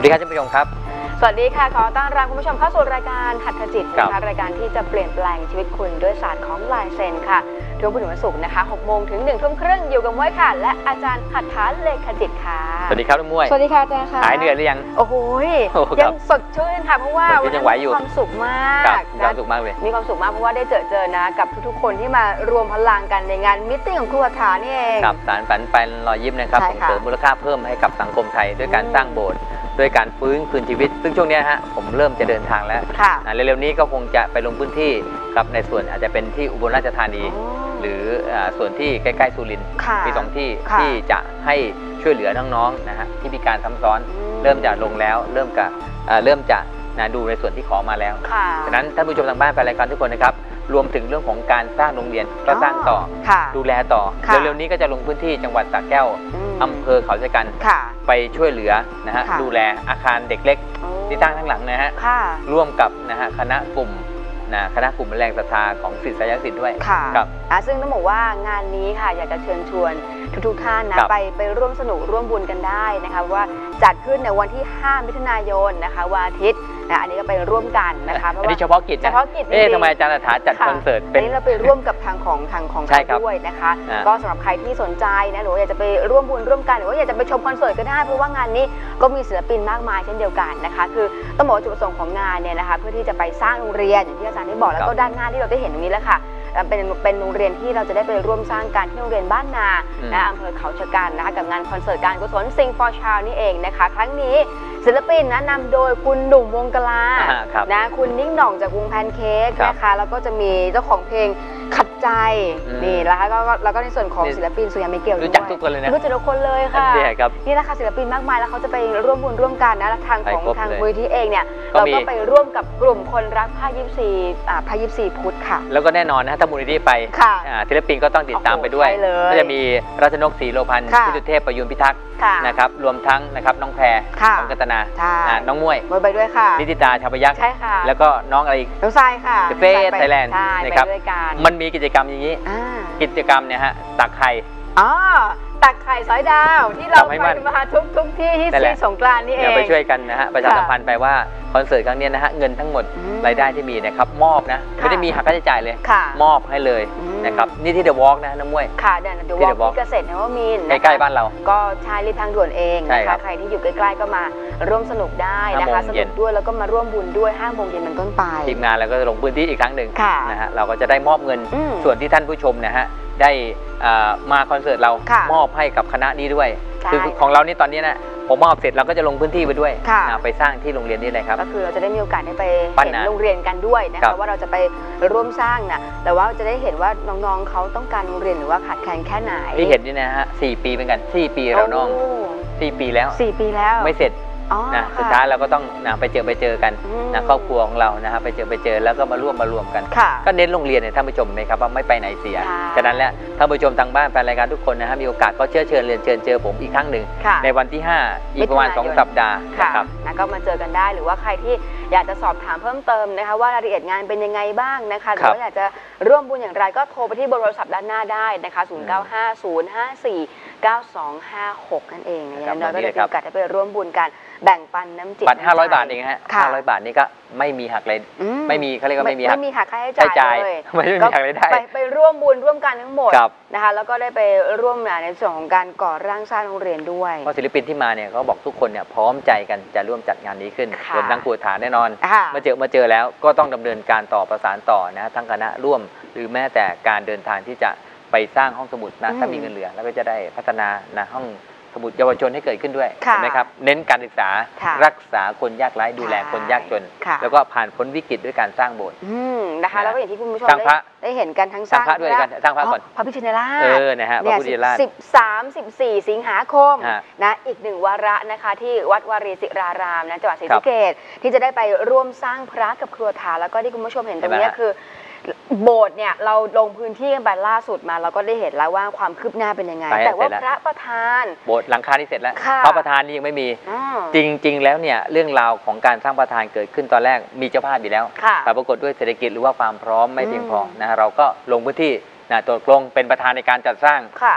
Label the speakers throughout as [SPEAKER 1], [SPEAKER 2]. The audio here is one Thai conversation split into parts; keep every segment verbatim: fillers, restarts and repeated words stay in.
[SPEAKER 1] ดีครับท่านผู้ชมครับ
[SPEAKER 2] สวัสดีค่ะขอต้อนรับคุณผู้ชมเข้าสู่รายการหัตถจิตนะคะรายการที่จะเปลี่ยนแปลงชีวิตคุณด้วยศาสตร์ของลายเซ็นค่ะทุกวันศุกร์นะคะหกโมงถึงหนึ่งทุ่มครึ่งอยู่กับม้วยค่ะและอาจารย์หัตถาเลขจิตค่ะ
[SPEAKER 1] สวัสดีครับท่านม้วย
[SPEAKER 2] สวัสดีค่ะอาจารย์ค่ะ
[SPEAKER 1] หายเหนื่อยหรือยัง
[SPEAKER 2] โอ้โหยังสดชื่นค่ะเพราะว่าวันนี้มีความสุขมาก
[SPEAKER 1] มีความสุขมากเลย
[SPEAKER 2] มีความสุขมากเพราะว่าได้เจอเจอนะกับทุกๆคนที่มารวมพลังกันในงานมิตติ้งของครูหัตถานี่เอง
[SPEAKER 1] ครับสารฝันเป็นรอยยิ้มนะครับส่งเสริมมูลค่าเพิ่มให้กับสังคมไทยด้วยการสร้างโบสถ์ด้วยการฟื้นคืนชีวิตซึ่งช่วงนี้ฮะผมเริ่มจะเดินทางแล้วเร็วๆนี้ก็คงจะไปลงพื้นที่ครับในส่วนอาจจะเป็นที่อุบลราชธานีหรือส่วนที่ใกล้ๆสุรินทร์มีสองที่ที่จะให้ช่วยเหลือน้องๆนะฮะที่มีการซ้ำซ้อนเริ่มจะลงแล้วเริ่มกับเริ่มจะนะดูในส่วนที่ขอมาแล้วฉะนั้นท่านผู้ชมทางบ้านแฟนรายการทุกคนนะครับรวมถึงเรื่องของการสร้างโรงเรียนก็สร้างต่อดูแลต่อเร็วๆนี้ก็จะลงพื้นที่จังหวัดสระแก้วอำเภอเขาชะกันไปช่วยเหลือนะฮะดูแลอาคารเด็กเล็กที่ตั้งข้างหลังนะฮะร่วมกับนะฮะคณะกลุ่มนะคณะกลุ่มแรงศรัทธาของศิษยาศิษย์ด้วย
[SPEAKER 2] ครับซึ่งต้องบอกว่างานนี้ค่ะอยากจะเชิญชวนทุกๆท่านนะไปไปร่วมสนุกร่วมบุญกันได้นะคะว่าจัดขึ้นในวันที่ห้ามิถุนายนนะคะวันอาทิตย์นะอันนี้ก็ไปร่วมกันนะคะ
[SPEAKER 1] เพราะว่าอันนี้เฉพาะกิจ
[SPEAKER 2] เฉพาะกิจ
[SPEAKER 1] เอ๊ะทำไมอาจารย์หัตถาจัดคอนเสิร์ต
[SPEAKER 2] เป็นนี้เราไปร่วมกับทางของทางของเขาด้วยนะคะก็สำหรับใครที่สนใจนะหรืออยากจะไปร่วมบุญร่วมกันหรือว่าอยากจะไปชมคอนเสิร์ตก็ได้เพราะว่างานนี้ก็มีศิลปินมากมายเช่นเดียวกันนะคะคือต้องบอกจุดประสงค์ของงานเนี่ยนะคะเพื่อที่จะไปสร้างโรงเรียนอย่างที่อาจารย์ได้บอกแล้วก็ด้านหน้าที่เราได้เห็นตรงนี้แล้วค่ะเป็นเป็นโรงเรียนที่เราจะได้ไปร่วมสร้างกันที่โรงเรียนบ้านนานะอำเภอเขาชะกันนะคะกับงานคอนเสิร์ตการกุศล Sing for Child นี่เองนะคะครั้งนี้ศิลปินนะนำโดยคุณหนุ่มวงกลานะคุณนิ่งหน่องจากวงแพนเค้กนะคะแล้วก็จะมีเจ้าของเพลงขัดใจนี่แล้วก็แล้วก็ในส่วนของศิลปินสุยามิเกล
[SPEAKER 1] รู้จักทุกคนเลยนะ
[SPEAKER 2] รู้จักทุกคนเลยค่ะนี่แหละค่ะศิลปินมากมายแล้วเขาจะไปร่วมบุญร่วมกันนะทางของทางมูลที่เองเนี่ยเราก็ไปร่วมกับกลุ่มคนรักผ้ายิปซีผ้ายิปซีพุทธค่ะ
[SPEAKER 1] แล้วก็แน่นอนนะถ้ามูลนิธิไปศิลปินก็ต้องติดตามไปด้วยก็จะมีรัชนกศรีโลพันธ์พิจุเทพประยุนพิทักษ์นะครับรวมทั้งนะครับน้องแพรน้องกัตนาน้องมวย
[SPEAKER 2] ไปด้วยค่ะ
[SPEAKER 1] นิติตาชาวพยัคฆ์แล้วก็น้องอะไรอีก
[SPEAKER 2] น้องทรายค่ะ
[SPEAKER 1] เฟ่ไทยแลนด์นะครับมันมีกิจกรรมอย่างนี้กิจกรรมเนี่ยฮะตักไข่
[SPEAKER 2] อ๋อตักไข่สอยดาวที่เราไปมาทุกทุกที่ที่ซีสงกรานต์นี่เอง
[SPEAKER 1] ไปช่วยกันนะฮะประชาสัมพันธ์ไปว่าคอนเสิร์ตครั้งนี้นะฮะเงินทั้งหมดรายได้ที่มีนะครับมอบนะไม่ได้มีหักค่าใช้จ่ายเลยมอบให้เลยนะครับนี่ที่เดอะวอล์กนะน้ำมวย
[SPEAKER 2] ค่ะเดอะวอล์กที่เกษตรนวมินทร์
[SPEAKER 1] ใกล้ๆบ้านเรา
[SPEAKER 2] ก็ใช้ริมทางด่วนเองนะคะใครที่อยู่ใกล้ๆก็มาร่วมสนุกได้นะคะสนุกด้วยแล้วก็มาร่วมบุญด้วยห้าโมงเย็นเป็นต้นไป
[SPEAKER 1] ทีมงานเราก็จะลงพื้นที่อีกครั้งหนึ่งนะฮะเราก็จะได้มอบเงินส่วนที่ท่านผู้ชมนะฮะได้มาคอนเสิร์ตเรามอบให้กับคณะนี้ด้วยคือของเรานี่ตอนนี้นะผมมอบเสร็จเราก็จะลงพื้นที่ไปด้วยไปสร้างที่โรงเรียนนี่เลยครับ
[SPEAKER 2] ก็คือเราจะได้มีโอกาสได้ไปเห็นโรงเรียนกันด้วยนะคะว่าเราจะไปร่วมสร้างนะแต่ว่าจะได้เห็นว่าน้องๆเขาต้องการโรงเรียนหรือว่าขาดแคลนแค่ไหน
[SPEAKER 1] ที่เห็นนี่นะฮะสี่ปีเป็นกันสี่ปีเราน้องสี่ปีแล้ว
[SPEAKER 2] สี่ปีแล้ว
[SPEAKER 1] ไม่เสร็จนะสุดท้ายเราก็ต้องนะไปเจอไปเจอกันนะครอบครัวของเรานะครับไปเจอไปเจอแล้วก็มาร่วมมารวมกันก็เน้นโรงเรียนเนี่ยท่านผู้ชมไหมครับว่าไม่ไปไหนเสียฉะนั้นแล้วท่านผู้ชมทางบ้านแฟนรายการทุกคนนะฮะมีโอกาสก็เชิญเชิญเรียนเชิญเจอผมอีกครั้งหนึ่งในวันที่ห้าอีกประมาณสองสัปดาห์
[SPEAKER 2] นะครับนะก็มาเจอกันได้หรือว่าใครที่อยากจะสอบถามเพิ่มเติมนะคะว่ารายละเอียดงานเป็นยังไงบ้างนะคะหรือว่าอยากจะร่วมบุญอย่างไรก็โทรไปที่เบอร์โทรศัพท์ด้านหน้าได้นะคะศูนย์ เก้า ห้า ศูนย์ ห้า สี่ เก้า สอง ห้า หกนั่นเองนะเราก็ได้มีโอกาสไปร่วมบุญกันแบ่งปันน้ำจิต
[SPEAKER 1] บัตรห้าร้อยบาทเองฮะห้าร้อยบาทนี่ก็ไม่มีหักเลยไม่มีเขาเรียกว่าไม่มีหัก
[SPEAKER 2] ไม่มีหักค่าใช้จ่ายเลย
[SPEAKER 1] ไม่มีหักเลยได้
[SPEAKER 2] ไปไปร่วมบุญร่วมกันทั้งหมดนะคะแล้วก็ได้ไปร่วมในส่วนของการก่อร่างสร้างโรงเรียนด้วย
[SPEAKER 1] เพราะศิลปินที่มาเนี่ยเขาบอกทุกคนเนี่ยพร้อมใจกันจะร่วมจัดงานนี้ขึ้นรวมทั้งครูฐานแน่นอนมาเจอมาเจอแล้วก็ต้องดำเนินการต่อประสานต่อนะทั้งคณะร่วมหรือแม้แต่การเดินทางที่จะไปสร้างห้องสมุดนะถ้ามีเงินเหลือแล้วก็จะได้พัฒนานะห้องสมุดเยาวชนให้เกิดขึ้นด้วยเห็นไหมครับเน้นการศึกษารักษาคนยากไร้ดูแลคนยากจนแล้วก็ผ่านพ้นวิกฤตด้วยการสร้างโบสถ์
[SPEAKER 2] นะคะแล้วก็อย่างที่คุณผู้ชมได้เห็นกันทั้ง
[SPEAKER 1] สร้างพระด้วยกันสร้างพระก่อน
[SPEAKER 2] พระพิชิตราช
[SPEAKER 1] เออนะฮะพระพิชิตราช
[SPEAKER 2] สิบสามสิบสี่สิงหาคมนะอีกหนึ่งวาระนะคะที่วัดวารีศิรารามนะจังหวัดศรีสะเกษที่จะได้ไปร่วมสร้างพระกับครัวฐานแล้วก็ที่คุณผู้ชมเห็นตรงนี้คือโบสถ์เนี่ยเราลงพื้นที่กันไปล่าสุดมาเราก็ได้เห็นแล้วว่าความคืบหน้าเป็นยังไงแต่ว่าพระประธาน
[SPEAKER 1] โบสถ์หลังคาที่เสร็จแล้วพระประธานนี่ยังไม่มีจริงๆแล้วเนี่ยเรื่องราวของการสร้างประธานเกิดขึ้นตอนแรกมีเจ้าภาพอยู่แล้วแต่ปรากฏด้วยเศรษฐกิจหรือว่าความพร้อมไม่เพียงพอนะเราก็ลงพื้นที่นะตกลงเป็นประธานในการจัดสร้าง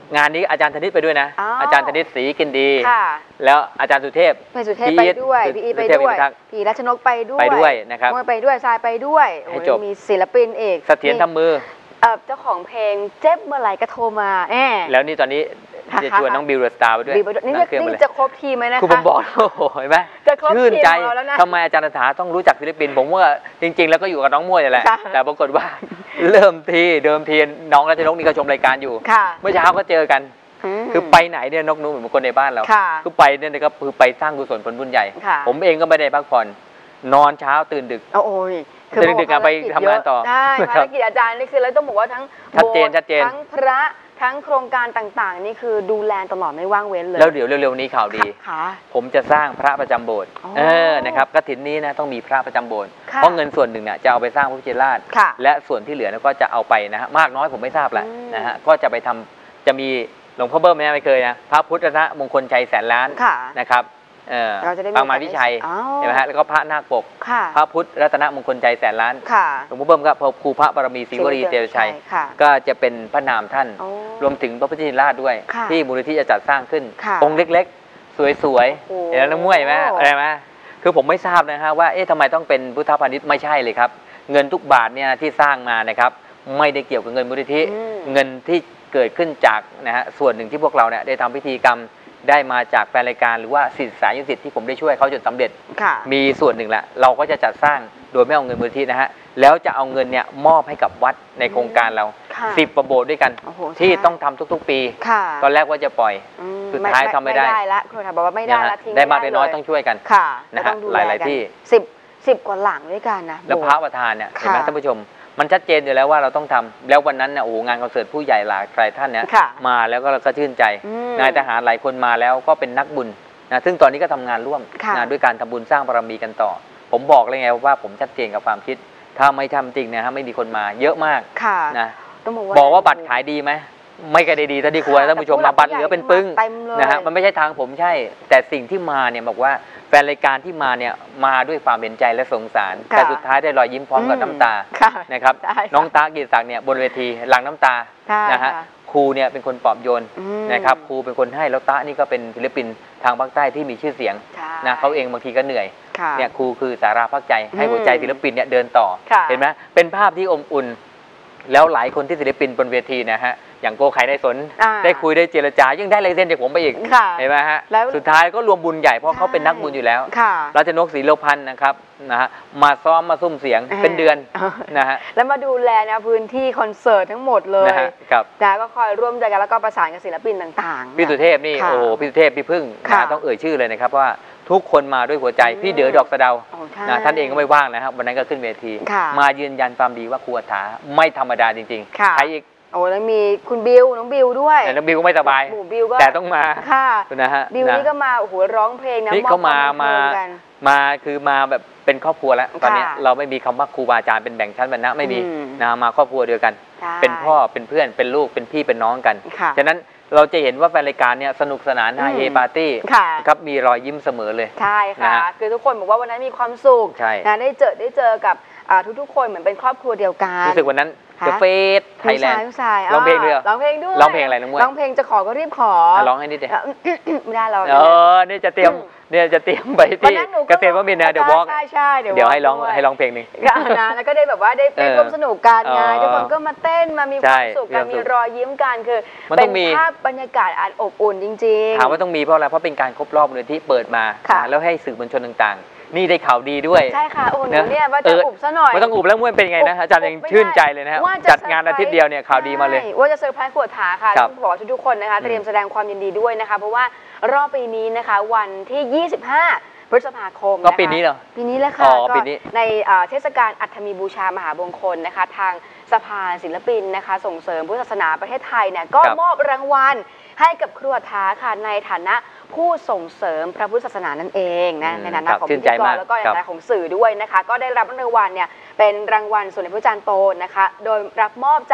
[SPEAKER 1] งานนี้อาจารย์ธนิตไปด้วยนะ อาจารย์ธนิตศรีกินดีแล้วอาจารย์สุเทพ
[SPEAKER 2] ไปสุเทพไปด้วยพี่อีไปด้วยพี่รัชนกไปด้วย
[SPEAKER 1] ไปด้วยนะครับ
[SPEAKER 2] ไปด้วยทรายไปด้วย
[SPEAKER 1] ให้จบ
[SPEAKER 2] มีศิลปินเอก
[SPEAKER 1] เสถียรทำมือ
[SPEAKER 2] เจ้าของเพลงเจ็บเมื่อไหร่ก็โทรมาแอบ
[SPEAKER 1] แล้วนี่ตอนนี้จะชวนน้องบิวเดอะสตาร์ไปด้วย
[SPEAKER 2] นี่นี่จะครบทีมไหมนะคะ
[SPEAKER 1] คือผมบอกโอ้โหเห็นไหมชื่นใจทำไมอาจารย์ถาต้องรู้จักศิลปินผมว่าจริงๆแล้วก็อยู่กับน้องมวยแหละแต่ปรากฏว่าเริ่มทีเดิมทีน้องรัชนกนี่ก็ชมรายการอยู่เมื่อเช้าก็เจอกันคือไปไหนเนี่ยนกนู้นเหมือนคนในบ้านเราคือไปเนี่ยก็คือไปสร้างกุศลผลบุญใหญ่ผมเองก็ไม่ได้พักผ่อนนอนเช้าตื่นดึก
[SPEAKER 2] โอ้ย
[SPEAKER 1] คือดึกๆไปทำงานต่อ
[SPEAKER 2] ใช่ภารกิจอาจารย์นี่คือแล้วต้องบอกว่าทั้ง
[SPEAKER 1] ชัดเจนชัดเจน
[SPEAKER 2] ทั้งพระทั้งโครงการต่างๆนี่คือดูแลตลอดไม่ว่างเว้นเลย
[SPEAKER 1] แล้วเดี๋ยวเร็วๆนี้ข่าวดีผมจะสร้างพระประจำโบสถ์เออนะครับกฐินนี้นะต้องมีพระประจำโบสถ์เพราะเงินส่วนหนึ่งเนี่ยจะเอาไปสร้างพระพุทธราชและส่วนที่เหลือก็จะเอาไปนะฮะมากน้อยผมไม่ทราบแหละนะฮะก็จะไปทำจะมีหลวงพ่อเบิ้มเนี่ยไม่เคยนะพระพุทธมงคลชัยแสนล้านนะครับปางมารวิชัยเห็นไหมฮะแล้วก็พระนาคปกพระพุทธรัตนมงคลใจแสนล้านหลวงพ่อเบิ้มก็พระครูพระบารมีศรีวรีเตชัยก็จะเป็นพระนามท่านรวมถึงพระพุทธชินราชด้วยที่มูลนิธิจะจัดสร้างขึ้นองค์เล็กๆสวยๆเห็นแล้วน้ำม้วยไหมอะไรไหมคือผมไม่ทราบนะฮะว่าเอ๊ะทำไมต้องเป็นพุทธพาณิชย์ไม่ใช่เลยครับเงินทุกบาทเนี่ยที่สร้างมานะครับไม่ได้เกี่ยวกับเงินมูลนิธิเงินที่เกิดขึ้นจากนะฮะส่วนหนึ่งที่พวกเราเนี่ยได้ทำพิธีกรรมได้มาจากแฟนรายการหรือว่าสิทธิสายสิทธิ์ที่ผมได้ช่วยเขาจนสำเร็จมีส่วนหนึ่งแหละเราก็จะจัดสร้างโดยไม่เอาเงินมูลนิธินะฮะแล้วจะเอาเงินเนี่ยมอบให้กับวัดในโครงการเราสิบประโบสถ์ด้วยกันที่ต้องทำทุกๆปีตอนแรกว่าจะปล่อยสุดท้ายทำไม่ได้
[SPEAKER 2] ละครูถามบอกว่าไม่ได้ละทิ้ง
[SPEAKER 1] ได้มากได้น้อยต้องช่วยกันนะฮะหลายๆที่
[SPEAKER 2] สิบสิบกว่าหลังด้วยกันนะ
[SPEAKER 1] แล้วพระประธานเนี่ยเห็นไหมท่านผู้ชมมันชัดเจนอยู่แล้วว่าเราต้องทำแล้ววันนั้นเนี่ยโอ้งานคอนเสิร์ตผู้ใหญ่หลายท่านเนี่ยมาแล้วก็เราก็ชื่นใจนายทหารหลายคนมาแล้วก็เป็นนักบุญนะซึ่งตอนนี้ก็ทำงานร่วมนะด้วยการทำบุญสร้างบารมีกันต่อผมบอกเลยไงว่าผมชัดเจนกับความคิดถ้าไม่ทำจริงนะฮะไม่มีคนมาเยอะมากนะบอกว่าบัตรขายดีไหมไม่ก็ได้ดีถ้าดีควรท่านผู้ชมมาบัตรเหลือเป็นปึ้งนะฮะมันไม่ใช่ทางผมใช่แต่สิ่งที่มาเนี่ยบอกว่าแฟนรายการที่มาเนี่ยมาด้วยความเห็นใจและสงสารแต่สุดท้ายได้รอยยิ้มพร้อมกับน้ำตานะครับน้องตากีศักดิ์เนี่ยบนเวทีหลังน้ำตานะฮะครูเนี่ยเป็นคนปลอบโยนนะครับครูเป็นคนให้แล้วตานี่ก็เป็นศิลปินทางภาคใต้ที่มีชื่อเสียงนะเขาเองบางทีก็เหนื่อยเนี่ยครูคือสาราพักใจให้หัวใจศิลปินเนี่ยเดินต่อเห็นไหมเป็นภาพที่อบอุ่นแล้วหลายคนที่ศิลปินบนเวทีนะฮะอย่างโกไข่ได้สนได้คุยได้เจรจายังได้ลายเซ็นจากผมไปอีกเห็นไหมฮะสุดท้ายก็รวมบุญใหญ่เพราะเขาเป็นนักบุญอยู่แล้วรัชนกศรีโลพันธ์นะครับนะฮะมาซ้อมมาซุ่มเสียงเป็นเดือนนะฮะ
[SPEAKER 2] แล้วมาดูแลนะพื้นที่คอนเสิร์ตทั้งหมดเลย
[SPEAKER 1] ครับ
[SPEAKER 2] แต่ก็คอยร่วมใจกันแล้วก็ประสานกับศิลปินต่าง
[SPEAKER 1] ๆพี่สุเทพนี่โอ้พี่สุเทพพี่พึ่งนะต้องเอ่ยชื่อเลยนะครับว่าทุกคนมาด้วยหัวใจพี่เด๋อดอกสะเดานะท่านเองก็ไม่ว่างนะครับวันนั้นก็ขึ้นเวทีมายืนยันความดีว่าครูอัฏฐาไม่ธรรมดาจริงๆใครอีก
[SPEAKER 2] โอ้แล้วมีคุณบิวน้องบิวด้วย
[SPEAKER 1] น้องบิวก็ไม่สบายแต่ต้องมา
[SPEAKER 2] ค่ะ
[SPEAKER 1] นะฮะ
[SPEAKER 2] บิวนี่ก็มาโอ้โหร้องเพลงนะ
[SPEAKER 1] นี่เขามามามาคือมาแบบเป็นครอบครัวแล้วตอนนี้เราไม่มีคำว่าครูบาอาจารย์เป็นแบ่งชั้นวรรณะไม่มีนะมาครอบครัวเดียวกันเป็นพ่อเป็นเพื่อนเป็นลูกเป็นพี่เป็นน้องกันฉะนั้นเราจะเห็นว่าแฟนรายการเนี่ยสนุกสนานฮาเฮปาร์ตี้ครับมีรอยยิ้มเสมอเลย
[SPEAKER 2] ใช่ค่ะคือทุกคนบอกว่าวันนั้นมีความสุขนะได้เจอได้เจอกับทุกๆคนเหมือนเป็นครอบครัวเดียวกัน
[SPEAKER 1] รู้สึกวันนั้นThe Face Thailand ร้องเพลงด้วย
[SPEAKER 2] ร้องเพลงด้วย
[SPEAKER 1] ร้องเพลงอะไรน้องมวย
[SPEAKER 2] ร้องเพลงจะขอก็รีบขอ
[SPEAKER 1] ร้องให้นิดเดียว
[SPEAKER 2] ไม่ได้เรา
[SPEAKER 1] เออนี่จะเตรียมเนี่ยจะเตรียมไปที่เกษตรวมินทร์นะเดี๋ยววอล์กเดี๋ยวให้ร้องให้ร้องเพลงนึง
[SPEAKER 2] นะแล้วก็ได้แบบว่าได้ได้ร่วมสนุกกันไงทุกคนก็มาเต้นมามีความสุขกันมีรอยยิ้มกันคือเป็นภาพบรรยากาศอันอบอุ่นจริงๆ
[SPEAKER 1] ถามว่าต้องมีเพราะอะไรเพราะเป็นการครบรอบเลยที่เปิดมาแล้วให้สื่อมวลชนต่างๆนี่ได้ข่าวดีด้วย
[SPEAKER 2] ใช่ค่ะโอ้โหเนี่ยว่าจะอุบซะหน่อย
[SPEAKER 1] ไม่ต้องอุบแล้วม้วนเป็นไงนะอาจารย์ยังชื่นใจเลยนะจัดงานอาทิตย์เดียวเนี่ยข่าวดีมาเลย
[SPEAKER 2] ว่าจะเซอร์ไพรส์ขวดถาค่ะต้องบอกทุกคนนะคะเตรียมแสดงความยินดีด้วยนะคะเพราะว่ารอบปีนี้นะคะวันที่ยี่สิบห้าพฤษภาคม
[SPEAKER 1] ก็ปีนี้เหรอ
[SPEAKER 2] ปีนี้แหละค่ะก็ในเทศกาลอัฐมีบูชามหามงคลนะคะทางสภาศิลปินนะคะส่งเสริมพุทธศาสนาประเทศไทยเนี่ยก็มอบรางวัลให้กับครัวท้าค่ะในฐานะผู้ส่งเสริมพระพุทธศาสนานั่นเองนะในฐานะของพิธีกรแล้วก็ในฐานะของสื่อด้วยนะคะก็ได้รับรางวัลเนี่ยเป็นรางวัลสมเด็จพระจันทร์โตนะคะโดยรับมอบจาก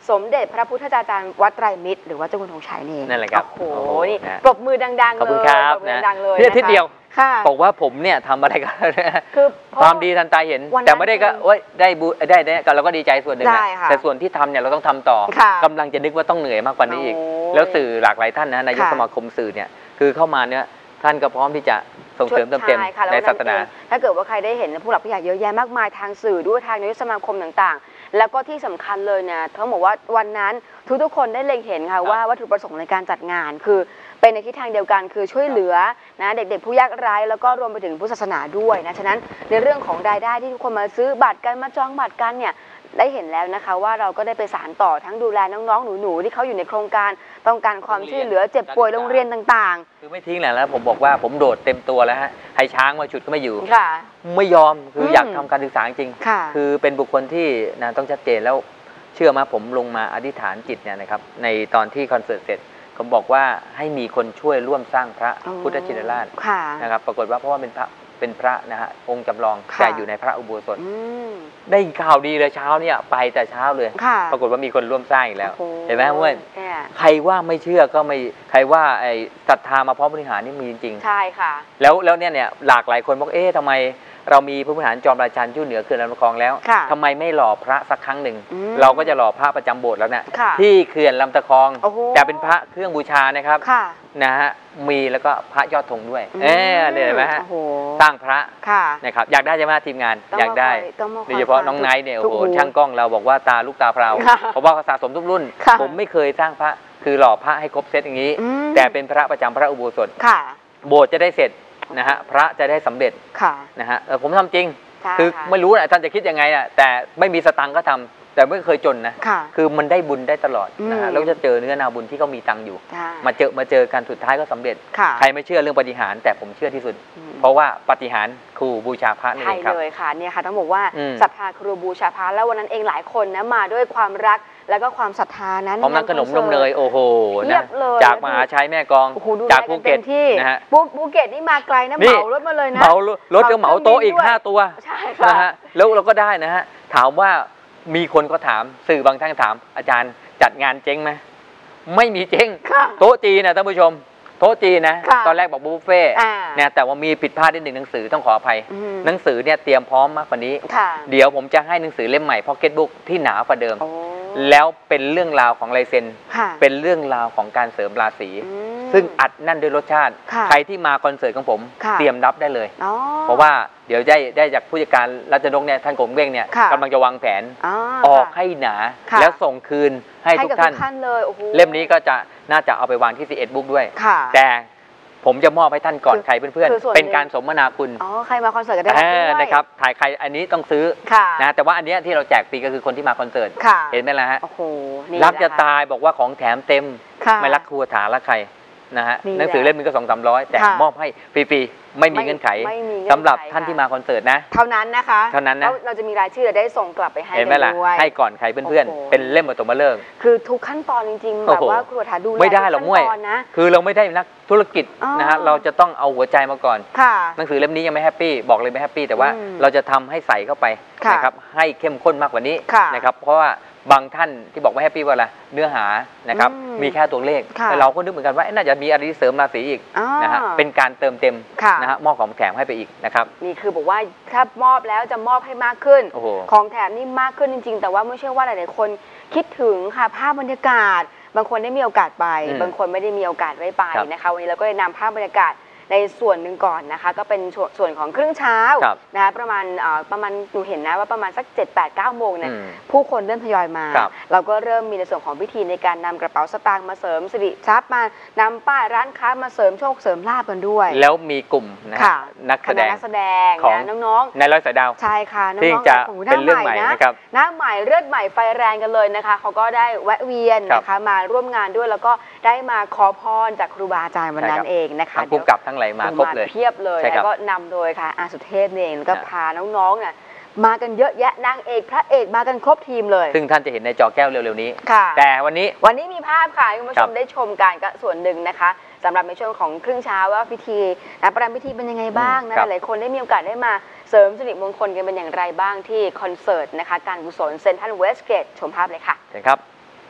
[SPEAKER 2] สมเด็จพระพุทธาจารย์วัดไตรมิตรหรือว่าเจ้าคุณธงชัยนี่
[SPEAKER 1] นั่นแหละครับ
[SPEAKER 2] โอ้โหนี่ปรบมือดังๆเลย
[SPEAKER 1] ขอบคุณครับ
[SPEAKER 2] ปรบมือดังๆเลย
[SPEAKER 1] เพื่อทิศเดียว
[SPEAKER 2] ค่ะ
[SPEAKER 1] บอกว่าผมเนี่ยทำอะไรกัน
[SPEAKER 2] คือ
[SPEAKER 1] ความดีทันตาเห็นแต่ไม่ได้ก็โอ๊ยได้บุได้ได้เราก็ดีใจส่วนหนึ่งแหละแต่ส่วนที่ทำเนี่ยเราต้องทำต่อกำลังจะนึกว่าต้องเหนื่อยมากกว่านี้อีกแล้วสื่อหลากหลายท่านนะนายกสมาคมสื่อเนี่ยคือเข้ามาเนี่ยท่านก็พร้อมที่จะส่งเสริมเติมเต็มในศาสนา
[SPEAKER 2] ถ้าเกิดว่าใครได้เห็นผู้หลักผู้ใหญ่เยอะแยะมากมายทางสื่อด้วยทางนายกสมาคมต่างๆแล้วก็ที่สำคัญเลยเนี่ยเขาบอกว่าวันนั้นทุกๆคนได้เล็งเห็นค่ะว่าวัตถุประสงค์ในการจัดงานคือเป็นในทิศทางเดียวกันคือช่วยเหลือนะเด็กๆผู้ยากไร้แล้วก็รวมไปถึงผู้ศาสนาด้วยนะฉะนั้นในเรื่องของรายได้ที่ทุกคนมาซื้อบัตรกันมาจองบัตรกันเนี่ยได้เห็นแล้วนะคะว่าเราก็ได้ไปสานต่อทั้งดูแลน้องๆหนูๆที่เขาอยู่ในโครงการต้องการความช่วยเหลือเจ็บป่วยโรงเรียนต่างๆ
[SPEAKER 1] คือไม่ทิ้งแหละแล้วผมบอกว่าผมโดดเต็มตัวแล้วฮะให้ช้างมาฉุดก็ไม่อยู่ไม่ยอมคืออยากทำการศึกษาจริงคือเป็นบุคคลที่นะต้องชัดเจนแล้วเชื่อมาผมลงมาอธิษฐานจิตเนี่ยนะครับในตอนที่คอนเสิร์ตเสร็จผมบอกว่าให้มีคนช่วยร่วมสร้างพระพุทธชินราชนะครับปรากฏว่าเพราะว่าเป็นพระเป็นพระนะฮะองค์จำลองแต่อยู่ในพระอุโบสถได้ข่าวดีเลยเช้าเนี่ยไปแต่เช้าเลยปรากฏว่ามีคนร่วมสร้างอีกแล้วเห็นไหมเว้ยใครว่าไม่เชื่อก็ไม่ใครว่าไอ้ศรัทธามาพร้อมบริหารนี่มีจริง
[SPEAKER 2] ใช่ค่ะ
[SPEAKER 1] แล้วแล้วเนี่ยเนี่ยหลากหลายคนบอกเอ๊ะทำไมเรามีผู้บริหารจอมราชันชื่อเหนือเขื่อนลำตะคองแล้วทำไมไม่หล่อพระสักครั้งหนึ่งเราก็จะหล่อพระประจำโบสถ์แล้วเนี่ยที่เขื่อนลำตะคองแต่เป็นพระเครื่องบูชานะครับนะฮะมีแล้วก็พระยอดธงด้วยเอ๊ะเนี่ยเห็นไหมฮะสร้างพระนะครับอยากได้ใช่ไหมทีมงานอยากได้โดยเฉพาะน้องไนท์เนี่ยโอ้โหช่างกล้องเราบอกว่าตาลูกตาเปล่าเพราะว่าเขาสะสมทุกรุ่นผมไม่เคยสร้างพระคือหล่อพระให้ครบเซตอย่างนี้แต่เป็นพระประจำพระอุโบสถโบสถ์จะได้เสร็จนะฮะพระจะได้สำเร็จนะฮะผมทำจริงคือไม่รู้นะท่านจะคิดยังไงอ่ะแต่ไม่มีสตังค์ก็ทำแต่ไม่เคยจนนะคือมันได้บุญได้ตลอดนะฮะแล้วจะเจอเนื้อนาบุญที่เขามีตังค์อยู่มาเจอมาเจอกันสุดท้ายก็สำเร็จใครไม่เชื่อเรื่องปาฏิหาริย์แต่ผมเชื่อที่สุดเพราะว่าปาฏิหาริย์ครูบูชาพระนี่เองครับ
[SPEAKER 2] ใช่เลยค่ะเนี่ยค่ะต้องบอกว่าศรัทธาครูบูชาพระแล้ววันนั้นเองหลายคนนะมาด้วยความรักแล้วก็ความศรัทธานั้น
[SPEAKER 1] พร้อมทั้งขนมนมเนยโอ้โหนะจากมหาชัยแม่กองจากภูเก็ต
[SPEAKER 2] นะฮะภูเก็ตนี่มาไกลนะเหมารถมาเลยนะ
[SPEAKER 1] เหมารถก็เหมาโต๊ะอีกห้าตัวนะฮะแล้วเราก็ได้นะฮะถามว่ามีคนก็ถามสื่อบางท่านถามอาจารย์จัดงานเจ๊งไหมไม่มีเจ๊งโต๊ะจีนนะท่านผู้ชมโต๊ะจีนนะตอนแรกบอกบุฟเฟ่เนี่ยแต่ว่ามีผิดพลาดนิดหนึ่งหนังสือต้องขออภัยหนังสือเนี่ยเตรียมพร้อมมากกว่านี้เดี๋ยวผมจะให้หนังสือเล่มใหม่พ็อกเก็ตบุ๊กที่หนากว่าเดิมแล้วเป็นเรื่องราวของลายเซ็นเป็นเรื่องราวของการเสริมราศีซึ่งอัดนั่นด้วยรสชาติใครที่มาคอนเสิร์ตของผมเตรียมรับได้เลยเพราะว่าเดี๋ยวได้ได้จากผู้จัดการรัชนกเนี่ยท่านกงเว้งเนี่ยกำลังจะวางแผนออกให้หนาแล้วส่งคืนให้ทุกท่านเล่มนี้ก็จะน่าจะเอาไปวางที่ซีเอ็ดบุ๊กด้วยแต่ผมจะมอบให้ท่านก่อนใครเพื่อนๆเป็นการสมนาคุณ
[SPEAKER 2] อ๋อใครมาคอนเสิร์ตก็ได้ด้วย
[SPEAKER 1] นะครับถ่ายใครอันนี้ต้องซื้อนะแต่ว่าอันนี้ที่เราแจกฟรีก็คือคนที่มาคอนเสิร์ตเห็นไหมล่ะฮะรักจะตายบอกว่าของแถมเต็มไม่รักครัวถารักใครนะฮะหนังสือเล่มนึงก็สองสามร้อยแต่มอบให้ฟรีๆไม่มีเงื่อนไขสำหรับท่านที่มาคอนเสิร์ตนะ
[SPEAKER 2] เท่านั้นนะคะ
[SPEAKER 1] เท่านั้นนะ
[SPEAKER 2] เราจะมีรายชื่อได้ส่งกลับไปให้
[SPEAKER 1] ด้วยให้ก่อนใครเพื่อนๆเป็นเล่มปฐมฤกษ์
[SPEAKER 2] คือทุกขั้นตอนจริงๆแบบว่าครัวถาดูแล
[SPEAKER 1] ไม่ได้หรอกม้วยคือเราไม่ได้นักธุรกิจนะฮะเราจะต้องเอาหัวใจมาก่อนหนังสือเล่มนี้ยังไม่แฮปปี้บอกเลยไม่แฮปปี้แต่ว่าเราจะทำให้ใส่เข้าไปนะครับให้เข้มข้นมากกว่านี้นะครับเพราะว่าบางท่านที่บอกว่าแฮปปี้ว่าอะไรเนื้อหานะครับมีแค่ตัวเลขแต่เราก็นึกเหมือนกันว่าน่าจะมีอะไรเสริมราศีอีกนะฮะเป็นการเติมเต็มนะฮะมอบของแถมให้ไปอีกนะครับ
[SPEAKER 2] นี่คือบอกว่าถ้ามอบแล้วจะมอบให้มากขึ้นของแถมนี่มากขึ้นจริงๆแต่ว่าไม่ใช่ว่าหลายๆคนคิดถึงค่ะภาพบรรยากาศบางคนได้มีโอกาสไปบางคนไม่ได้มีโอกาสได้ไปนะคะวันนี้เราก็เลยนำภาพบรรยากาศในส่วนหนึ่งก่อนนะคะก็เป็นส่วนของครึ่งเช้านะคะประมาณประมาณหนูเห็นนะว่าประมาณสัก เจ็ด แปด เก้า โมงเนี่ยผู้คนเริ่มทยอยมาเราก็เริ่มมีในส่วนของพิธีในการนำกระเป๋าสตางค์มาเสริมสิริทรัพย์มานำป้ายร้านค้ามาเสริมโชคเสริมลาภกันด้วย
[SPEAKER 1] แล้วมีกลุ่มนะนักแสดง
[SPEAKER 2] นักแสดงของน้อง
[SPEAKER 1] ๆในร้อยสายดาว
[SPEAKER 2] ใช่ค่ะน้
[SPEAKER 1] องๆจะเป็นเรื่องใหม่นะครับ
[SPEAKER 2] หน้าใหม่เลือดใหม่ไฟแรงกันเลยนะคะเขาก็ได้แวะเวียนนะคะมาร่วมงานด้วยแล้วก็ได้มาขอพรจากครูบาอาจารย์วันนั้นเองนะคะ
[SPEAKER 1] ผู้กับทั้งหลายมาครบเลย
[SPEAKER 2] เพียบเลยแล้วก็นำโดยค่ะอาสุเทพเองแล้วก็พาน้องๆเนี่ยมากันเยอะแยะนางเอกพระเอกมากันครบทีมเลย
[SPEAKER 1] ซึ่งท่านจะเห็นในจอแก้วเร็วๆนี้
[SPEAKER 2] ค่ะ
[SPEAKER 1] แต่วันนี้
[SPEAKER 2] วันนี้มีภาพค่ะคุณผู้ชมได้ชมกันก็ส่วนหนึ่งนะคะสำหรับในช่วงของครึ่งเช้าว่าพิธีนะประรำพิธีเป็นยังไงบ้างนะหลายคนได้มีโอกาสได้มาเสริมสิริมงคลกันเป็นอย่างไรบ้างที่คอนเสิร์ตนะคะการกุศลเซ็นทรัลเวสต์เกตชมภาพเลยค่ะ
[SPEAKER 1] เชิญครับ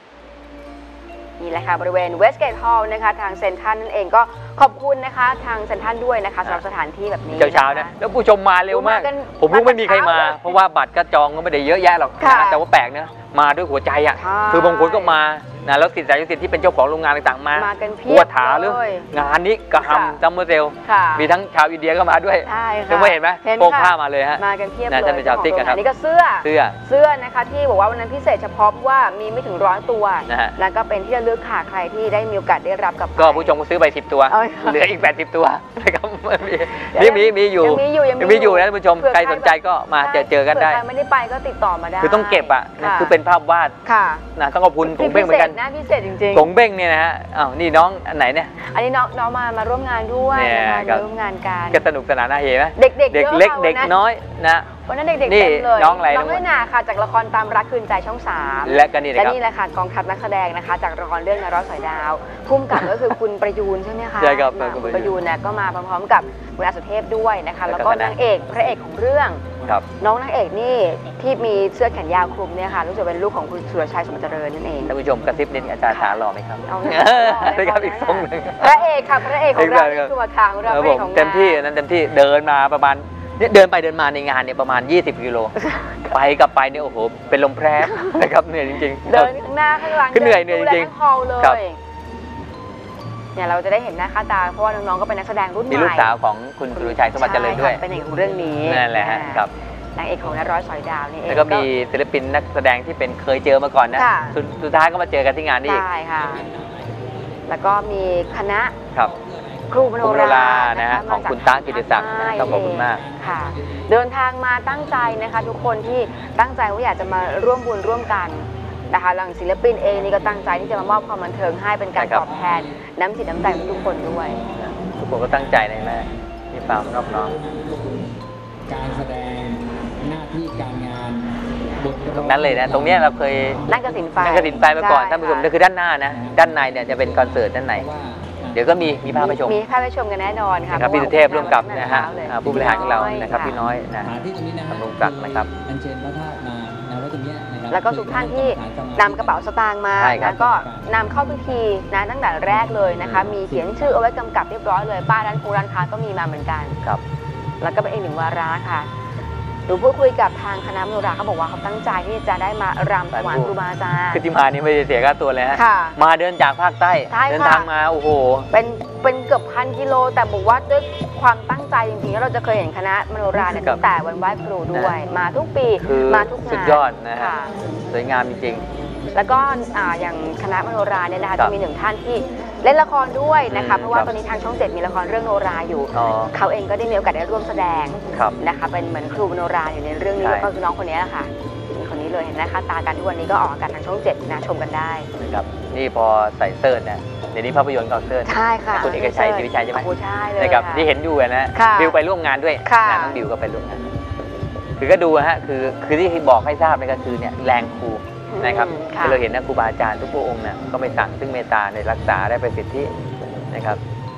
[SPEAKER 2] นี่แหละค่ะบริเวณเวสเกตฮอลล์นะคะทางเซ็นทรัลนั่นเองก็ขอบคุณนะคะทางเซ็นทรัลด้วยนะคะสำหรับสถานที่แบบนี้
[SPEAKER 1] เช้าๆนะแล้วผู้ชมมาเร็วมากผมรู้ไม่มีใครมาเพราะว่าบัตรก็จองก็ไม่ได้เยอะแยะหรอกนะแต่ว่าแปลกนะมาด้วยหัวใจอ่ะคือบางคนก็มานะแล้วสิทธิ์สายสิทธิ์ที่เป็นเจ้าของโรงงานต่างๆมา
[SPEAKER 2] มากันเพียบ
[SPEAKER 1] หัวถาหรืองานนี้กระหำจัมเมอร์เซลมีทั้งชาวอินเดียก็มาด้วย
[SPEAKER 2] ใช่ค่ะ
[SPEAKER 1] จะไม่เห็นไหมโป๊กผ้ามาเลยฮะ
[SPEAKER 2] มากันเพียบเลย
[SPEAKER 1] เป็นชาวติ๊กครับ
[SPEAKER 2] อันนี้ก็เสื้อ
[SPEAKER 1] เสื้อ
[SPEAKER 2] เสื้อนะคะที่บอกว่าวันนั้นพิเศษเฉพาะว่ามีไม่ถึงร้อยตัวแล้วก็เป็นที่ระลึกค่ะใครที่ได้มีโอกาสได้รับกับ
[SPEAKER 1] ก็ผู้ชมก็ซื้อไปสิบตัวเหลืออีกแปดสิบตัวนะครับมีมีมีอยู่
[SPEAKER 2] ยังมีอยู่ยัง
[SPEAKER 1] มีอยู่นะผู้ชมใครสนใจก็มาเจอเจอกันได้
[SPEAKER 2] ใครไม่ได้ไปก็ติดต่อมาได้
[SPEAKER 1] คือต้องเก็บอ่ะคือเป็นภาพวาดนะต้องขอบคุณกงเบ้งเหมือนกัน
[SPEAKER 2] น่าพิเศษจริง
[SPEAKER 1] ๆกงเบ้งเนี่ยนะฮะอ้าวนี่น้องอันไหนเนี่ย
[SPEAKER 2] อันนี้น้องน้องมามาร่วมงานด้วยมาร่วมงานกัน
[SPEAKER 1] ก็สนุกสนานน่าเฮไหม
[SPEAKER 2] เด็กเด็ก
[SPEAKER 1] เด็กเล็กเด็กน้อยนะ
[SPEAKER 2] วันนั้นเด็กๆเต็มเลย
[SPEAKER 1] น้องอะไร
[SPEAKER 2] น้องน้อยหนาค่ะจากละครตามรักคืนใจช่องสาม
[SPEAKER 1] และก็นี่
[SPEAKER 2] และนี่แหละค่ะกองทัพนักแสดงนะคะจากละครเรื่องนรสอยดาวพุ่มกับก็คือคุณประยูนใช่ไหมคะ
[SPEAKER 1] ใช่ครับ
[SPEAKER 2] คุณประยูนเนี่ยก็มาพร้อมๆกับคุณอาสุเทพด้วยนะคะแล้วก็นางเอกพระเอกของเรื่องน้องนางเอกนี่ที่มีเสื้อแขนยาวคลุมเนี่ยค่ะรู้สึกเป็นลูกของคุณสุรชัยสมเจริญนั่นเอง
[SPEAKER 1] ท่านผู้ชมกระซิบนิดอาจารย์ถาหล่อไหมครับ
[SPEAKER 2] เอา
[SPEAKER 1] เลยครับอีกทรงนึง
[SPEAKER 2] พระเอกค่ะพระเอกของเราคือมาทางเราพระเอกของ
[SPEAKER 1] เต็มที่นั้นเต็มที่เดินมาประมาณเนี่ยเดินไปเดินมาในงานเนี่ยประมาณยี่สิบกิโลไปกับไปเนี่ยโอ้โหเป็นลมแพร่นะครับเหนื่อยจริง
[SPEAKER 2] ๆเดินข้างหน้าข้างหลัง
[SPEAKER 1] ขึ้นเหนื่อยเหนื่อยจริง
[SPEAKER 2] ๆฮอลเลยเนี่ยเราจะได้เห็นหน้าค่าตาเพราะว่าน้องๆก็เป็นนักแสดงรุ่นใหม่
[SPEAKER 1] มีลูกสาวของคุณสุรชัยสมบัติเจริญด้วย
[SPEAKER 2] เป็นเอกของเรื่องนี้
[SPEAKER 1] นั่นแหละครับ
[SPEAKER 2] นางเอกของนรสอยดาวนี่เอง
[SPEAKER 1] แล้วก็มีศิลปินนักแสดงที่เป็นเคยเจอมาก่อนนะสุดท้ายก็มาเจอกันที่งานนี้
[SPEAKER 2] ใช่ค่ะแล้วก็มีคณะ
[SPEAKER 1] ครับ
[SPEAKER 2] ครูมโนรา
[SPEAKER 1] นะฮะของคุณตากิติศักดิ์ต้องขอบคุณมาก
[SPEAKER 2] ค่ะเดินทางมาตั้งใจนะคะทุกคนที่ตั้งใจว่าอยากจะมาร่วมบุญร่วมกันนะคะหลังศิลปินเองนี่ก็ตั้งใจที่จะมามอบความบันเทิงให้เป็นการตอบแทนน้ำจิตน้ำใจของทุกคนด้วย
[SPEAKER 1] ทุกคนก็ตั้งใจในแม่มีความนอบน้อม
[SPEAKER 3] การแสดงหน้าที่การงาน
[SPEAKER 1] ตรงนั้นเลยนะตรงนี้เราเคย
[SPEAKER 2] นั่งกระสินไฟ
[SPEAKER 1] นั่งกระสินไฟมาก่อนท่านผู้ชมนี่คือด้านหน้านะด้านในเนี่ยจะเป็นคอนเสิร์ตด้านในเดี๋ยวก็มีมีภาพไปชม
[SPEAKER 2] มีภาพไปชมกันแน่นอนค่ะ
[SPEAKER 1] ครับพี่สุเทพร่วมกับนะฮะผู้บริหารของเรานะครับพี่น้อยนะทำรงศักดิ์นะครับ
[SPEAKER 3] อัญเชิญพระธาตุมาในวัดตรงนี้นะครับ
[SPEAKER 2] แล้วก็ทุกท่านที่นำกระเป๋าสตางค์มาแล้วก็นำเข้าพิธีนะตั้งแต่แรกเลยนะคะมีเขียนชื่อเอาไว้กำกับเรียบร้อยเลยป้ายร้านคงร้านค้าก็มีมาเหมือนกัน
[SPEAKER 1] ครับ
[SPEAKER 2] แล้วก็เป็นอีกหนึ่งวาระค่ะดูพูดคุยกับทางคณะมโนราเขาบอกว่าเขาตั้งใจที่จะได้มารำถวายครูบาอาจารย์
[SPEAKER 1] คือที่มานี่ไม่ได้เสียค่าตัวเลยฮะมาเดินจากภาคใต้เดินทางมาโอ้โห
[SPEAKER 2] เป็นเป็นเกือบพันกิโลแต่บอกว่าด้วยความตั้งใจจริงๆแล้วเราจะเคยเห็นคณะมโนราเนี่ยตั้งแต่วันไหว้ครูด้วยมาทุกปีมาทุกงาน
[SPEAKER 1] สุดยอดนะฮะสวยงามจริง
[SPEAKER 2] ๆแล้วก็อย่างคณะมโนราเนี่ยนะคะจะมีหนึ่งท่านที่เล่นละครด้วยนะคะเพราะว่าตอนนี้ทางช่องเจ็ดมีละครเรื่องโนราอยู่เขาเองก็ได้มีโอกาสได้ร่วมแสดงนะคะเป็นเหมือนครูโนราอยู่ในเรื่องนี้ก็คือน้องคนนี้แหละค่ะมีคนนี้เลยเห็นนะคะตากันทุกวันนี้ก็ออกอากาศทางช่องเจ็ดนะชมกันได้
[SPEAKER 1] ครับนี่พอใส่เสื้อเนี่ยเดี๋ยวนี้ภาพยนตร์ก็เสื้อ
[SPEAKER 2] ใช่ค่ะ
[SPEAKER 1] คุณเอกชัยศรีวิชัยใช่ไหม
[SPEAKER 2] ใช่เลย
[SPEAKER 1] นะครับที่เห็นอยู่นะบิวไปร่วมงานด้วยงานน้องบิวก็ไปร่วมงานคือก็ดูฮะคือคือที่บอกให้ทราบนี่ก็คือเนี่ยแรงครูนะครับเราเห็นนะครูบาอาจารย์ทุกพระองค์เนี่ยก็ไม่สั่งซึ่งเมตตาในรักษาได้ประสิทธินะครับ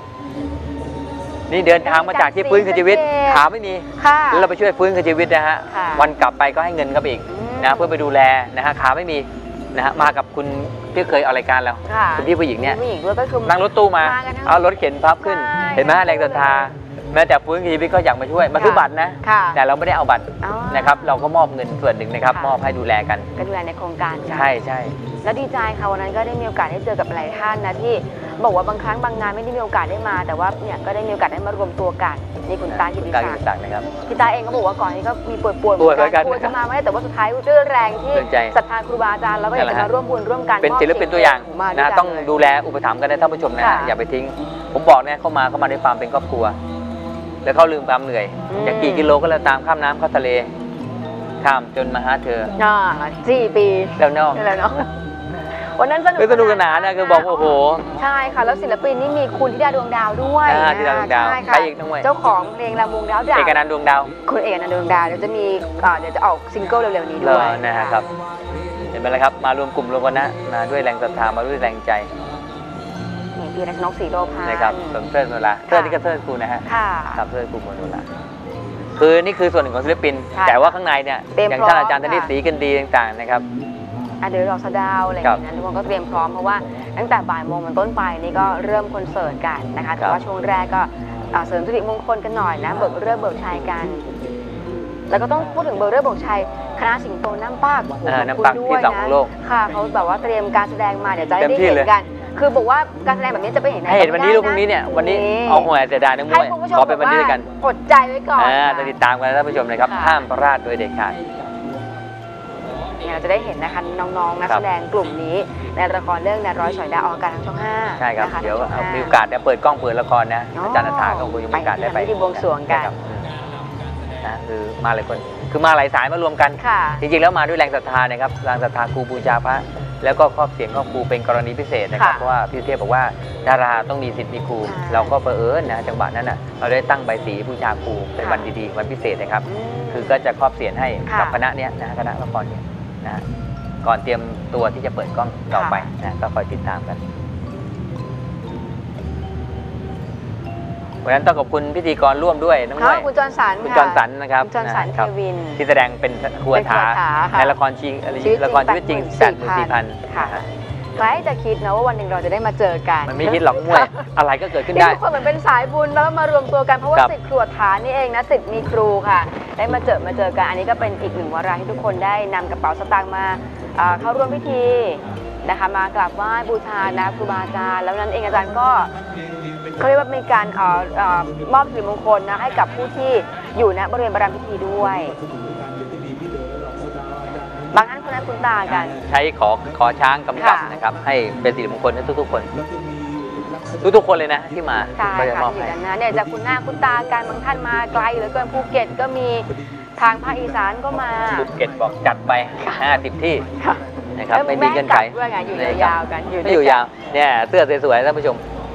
[SPEAKER 1] นี่เดินทางมาจากที่ฟื้นคืนชีวิตขาไม่มีแล้วเราไปช่วยฟื้นคืนชีวิตนะฮะวันกลับไปก็ให้เงินเขาอีกนะเพื่อไปดูแลนะฮะขาไม่มีนะฮะมากับคุณที่เคยเอารายการแล้วคุณพี่ผู้หญิงเนี่ยนั่งรถตู้มาเอารถเข็นพับขึ้นเห็นไหมแรงศรัทธาแม้แต่ฟื้นคืนชีวิตก็อยากมาช่วยมาซื้อบัตรนะแต่เราไม่ได้เอาบัตรนะครับเราก็มอบเงินส่วนหนึ่งนะครับมอบให้ดูแลกัน
[SPEAKER 2] ก็ดูแลในโครงการ
[SPEAKER 1] ใช่ใช่
[SPEAKER 2] แล้วดีใจค่ะวันนั้นก็ได้มีโอกาสได้เจอกับหลายท่านนะที่บอกว่าบางครั้งบางงานไม่ได้มีโอกาสได้มาแต่ว่าเนี่ยก็ได้มีโอกาสได้มารวมตัวกันนี่คุณตากิติศักดิ์
[SPEAKER 1] นะครับ
[SPEAKER 2] พี่ตาเองก็บอกว่าก่อนนี้ก็มีป่วยป่วยป่วยกันป่วยจะมาไม่ได้แต่ว่าสุดท้ายด้วยแรงที่ศรัทธาครูบาอาจารย์แล้วก็อยากจะมาร่วมบุญร่วมกัน
[SPEAKER 1] เป็นศิลปินตัวอย่างนะต้องดูแลอุปถัมภ์กันนะท่านผู้ชมนะอย่าไปทิ้งผมบอกเนี่ยเข้ามาเข้ามาด้วยความเป็นครอบครัวแล้วเขาลืมความเหนื่อยจะกี่กิโลก็แล้วตามข้ามน้ำเข้าทะเลข้ามจนมาหาเธอ
[SPEAKER 2] อ่าสี่ปี
[SPEAKER 1] แล้วน้อง
[SPEAKER 2] แล้วน้องวันนั้นสนุก
[SPEAKER 1] สนุกสนานนะคือบอกโอ้โห
[SPEAKER 2] ใช่ค่ะแล้วศิลปินนี่มีคุณธิดาดวงดาวด้วย
[SPEAKER 1] ธิดาดวงดาวใช่
[SPEAKER 2] ค่ะเจ้าของเพลงลำวงดาวดาว
[SPEAKER 1] เอกนันท์ดวงดาว
[SPEAKER 2] คุณเอกนันท์ดวงดาวเดี๋ยวจะมีเดี๋ยวจะออกซิงเกิลเร็วๆนี้ด้วย
[SPEAKER 1] นะครับเห็นไหมล่ะครับมารวมกลุ่มรวมกันนะมาด้วยแรงศรัทธามาด้วยแรงใจ
[SPEAKER 2] พี่รัชนกศรีโลภา
[SPEAKER 1] นะครับสมเสื้อโนราเสื้อที่ก็เสื้อครูนะฮะครับเสื้อครูโนราคือนี่คือส่วนหนึ่งของศิลปินแต่ว่าข้างในเนี่ยอย่างท่านอาจารย์ธนิตศรีกันดีต่างๆนะครับ
[SPEAKER 2] อ่ะเดี๋ยวรอสะดาวอะไรอย่างนี้นะทุกคนก็เตรียมพร้อมเพราะว่าตั้งแต่บ่ายโมงเป็นต้นไปนี่ก็เริ่มคอนเสิร์ตกันนะคะแต่ว่าช่วงแรกก็เสริมสิริมงคลกันหน่อยนะเบิกเริ่มเบิกชัยกันแล้วก็ต้องพูดถึงเบิกเริ่มเบิกชัยคณะสิงโตน้ำปากขอบคุณด้วยนะค่ะเขาแบบว่าเตรียมการแสดงมาเดี๋ยวจะได้เห็นกันคือบอกว่าการแสดงแบบนี้จะไปเห็น
[SPEAKER 1] ให้เห็นวันนี้หรือพรุ่งนี้เนี่ยวันนี้เอาหัวเสียดายนักมวยขอเป็นวันนี้กัน
[SPEAKER 2] อดใจไว้ก่อน
[SPEAKER 1] ต้องติดตามกันท่านผู้ชมนะครับห้ามพลาดโดยเด็ดขาด
[SPEAKER 2] เนี่ยเราจะได้เห็นนะคะน้องๆนักแสดงกลุ่มนี้ในละครเรื่องนายร้อยสอยดาวออกอากาศทางช่องห้า
[SPEAKER 1] ใช่ครับเดี๋ยวมีโอกาสได้เปิดกล้องเปิดละครนะอาจารย์ณฐาก็คงมีโอกาสได้ไป
[SPEAKER 2] ที่บวงสรวงกัน
[SPEAKER 1] นะคือมาหลายคนคือมาหลายสายมารวมกันจริงๆแล้วมาด้วยแรงศรัทธานะครับแรงศรัทธาครูบูชาพระแล้วก็ครอบเสียงครอบครูเป็นกรณีพิเศษนะครับเพราะว่าพี่เทพบอกว่าดาราต้องมีสิทธิ์มีครูเราก็เผอิญนะจังหวะนั้นน่ะเราได้ตั้งใบสีบูชาครูเป็นวันดีๆวันพิเศษนะครับคือก็จะครอบเสียงให้กับคณะเนี้ยนะคณะละครเนี้ยนะก่อนเตรียมตัวที่จะเปิดกล้องต่อไปนะก็คอยติดตามกันวันนั้นต้องขอบคุณพิธีกรร่วมด้วยน้องด้วย
[SPEAKER 2] คุณจอห์นสัน
[SPEAKER 1] คุณจอห์นสันนะครับ
[SPEAKER 2] คุณจอห์นสันเทวิน
[SPEAKER 1] ที่แสดงเป็นครูถาในละครจริงละครชีวิตจริงแปดหมื่นสี่พัน
[SPEAKER 2] ค่ะใครจะคิดนะว่าวันหนึ่งเราจะได้มาเจอกัน
[SPEAKER 1] มันไม่คิดหรอกมวยอะไรก็เกิดขึ้นได้
[SPEAKER 2] ทุกคนเหมือนเป็นสายบุญแล้วมารวมตัวกันเพราะว่าสิทธิ์ครูถานี่เองนะสิทธิ์มีครูค่ะได้มาเจอมาเจอกันอันนี้ก็เป็นอีกหนึ่งวาระที่ทุกคนได้นำกระเป๋าสตางค์มาเข้าร่วมพิธีนะคะมากราบไหว้บูชานะครูบาอาจารย์แล้วนั้นเองอาจารย์ก็เขาเรียกว่ามีการมอบสิริมงคลนะให้กับผู้ที่อยู่ณบริเวณประรำพิธีด้วยบางท่านคุณนักคุณตากัน
[SPEAKER 1] ใช้ขอขอช้างกำกับนะครับให้เป็นสิริมงคลให้ทุกๆคนทุกๆคนเลยนะที่มา
[SPEAKER 2] ใช่ค่ะที่อยู่ด้านนั้นเนี่ยจากคุณหน้าคุณตากันบางท่านมาไกลเหลือเกินภูเก็ตก็มีทางภาคอีสานก็มา
[SPEAKER 1] ภูเก็ตบอกจัดไปห้าสิบที่นะครับไม่มีเงินไข
[SPEAKER 2] อยู่ยาวกัน
[SPEAKER 1] ไม่อยู่ยาวเนี่ยเสื้อสวยๆท่านผู้ชม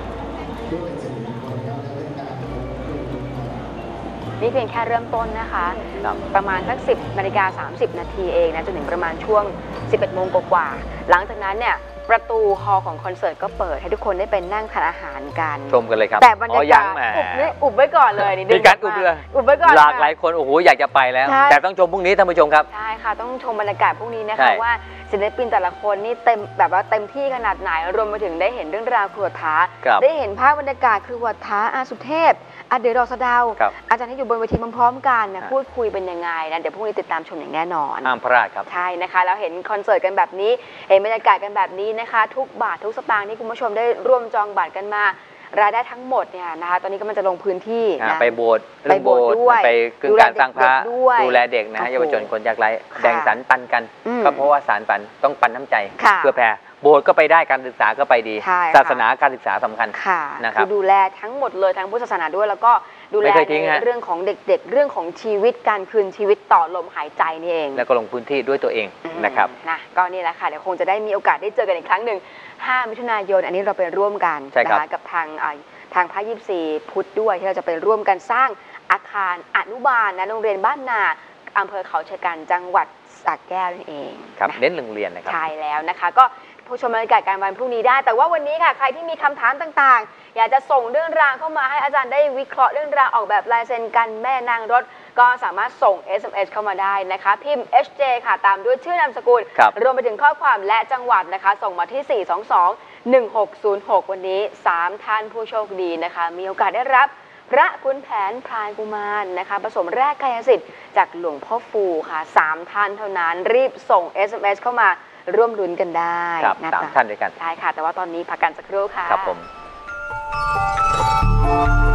[SPEAKER 2] นี่เพียงแค่เริ่มต้นนะคะประมาณสักสิบนาฬิกาสามสิบนาทีเองนะจนถึงประมาณช่วงสิบเอ็ดโมงกว่าหลังจากนั้นเนี่ยประตูฮอลล์ของคอนเสิร์ตก็เปิดให้ทุกคนได้เป็นนั่งทานอาหารกัน
[SPEAKER 1] ชมกันเลยครับ
[SPEAKER 2] แต่บรรยากาศอุบนี่อุบไว้ก่อนเลยนี่
[SPEAKER 1] มีการอุบเลย
[SPEAKER 2] อุบไว้ก่อน
[SPEAKER 1] หลากหลายคนโอ้โหอยากจะไปแล้วแต่ต้องชมพรุ่งนี้ท่านผู้ชมครับ
[SPEAKER 2] ใช่ค่ะต้องชมบรรยากาศพรุ่งนี้นะคะว่าศิลปินแต่ละคนนี่เต็มแบบว่าเต็มที่ขนาดไหนรวมไปถึงได้เห็นเรื่องราวครูท้าได้เห็นภาพบรรยากาศครูท้าอาสุเทพอเดรอสดาวอาจารย์ที่อยู่บนเวทีพร้อมๆกันนะพูดคุยเป็นยังไงนะเดี๋ยวพรุ่งนี้ติดตามชมอย่างแน่นอน
[SPEAKER 1] ห้ามพลาดครับ
[SPEAKER 2] ใช่นะคะแล้วเห็นคอนเสิร์ตกันแบบนี้เห็นบรรยากาศกันแบบนี้นะคะทุกบาททุกสตางค์ที่คุณผู้ชมได้ร่วมจองบัตรกันมารายได้ทั้งหมดเนี่ยนะคะตอนนี้ก็มันจะลงพื้นที่นะ
[SPEAKER 1] ไปโบสถ์ไปโบสถ์ด้วยไปคือการสร้างพระดูแลเด็กนะฮะเยาวชนคนยากไร้แบ่งสรรปันกันก็เพราะว่าสารปันต้องปันน้ำใจเพื่อแผ่โบสถ์ก็ไปได้การศึกษาก็ไปดีศาสนาการศึกษาสำคัญ
[SPEAKER 2] นะครับคือดูแลทั้งหมดเลยทั้งพุทธศาสนาด้วยแล้วก็ดูแลในเรื่องของเด็กๆเรื่องของชีวิตการคืนชีวิตต่อลมหายใจนี่เอง
[SPEAKER 1] แล้วก็ลงพื้นที่ด้วยตัวเองนะครับ
[SPEAKER 2] นะก็นี่แหละค่ะเดี๋ยวคงจะได้มีโอกาสได้เจอกันอีกครั้งหนึ่งห้ามิถุนายนอันนี้เราไปร่วมกันนะคะกับทางทางพระยี่สิบสี่พุทธด้วยที่เราจะไปร่วมกันสร้างอาคารอนุบาลนะโรงเรียนบ้านนาอำเภอเขาชะกันจังหวัดสระแก้วนั่นเอง
[SPEAKER 1] ครับเน้นโรงเรียนนะครับ
[SPEAKER 2] ใช่แล้วนะคะก็ผู้ชมบรรยากาศการวันพรุ่งนี้ได้แต่ว่าวันนี้ค่ะใครที่มีคำถามต่างๆอยากจะส่งเรื่องราวเข้ามาให้อาจารย์ได้วิเคราะห์เรื่องราวออกแบบลายเซ็นกันแม่นางรถก็สามารถส่ง เอส เอ็ม เอส เข้ามาได้นะคะพิมพ์ เอช เจ ค่ะตามด้วยชื่อนามสกุลรวมไปถึงข้อความและจังหวัดนะคะส่งมาที่สี่ สอง สอง หนึ่ง หก ศูนย์ หกวันนี้สามท่านผู้โชคดีนะคะมีโอกาสได้รับพระขุนแผนพลายกุมารนะคะผสมแรกกายสิทธิ์จากหลวงพ่อฟูค่ะสามท่านเท่านั้นรีบส่ง เอส เอ็ม เอส เข้ามาร่วมลุ้นกันได้
[SPEAKER 1] นะสามท่านด้วยกัน
[SPEAKER 2] ใช่ค่ะแต่ว่าตอนนี้พักกันสักครู่ค่ะ
[SPEAKER 1] ครับผม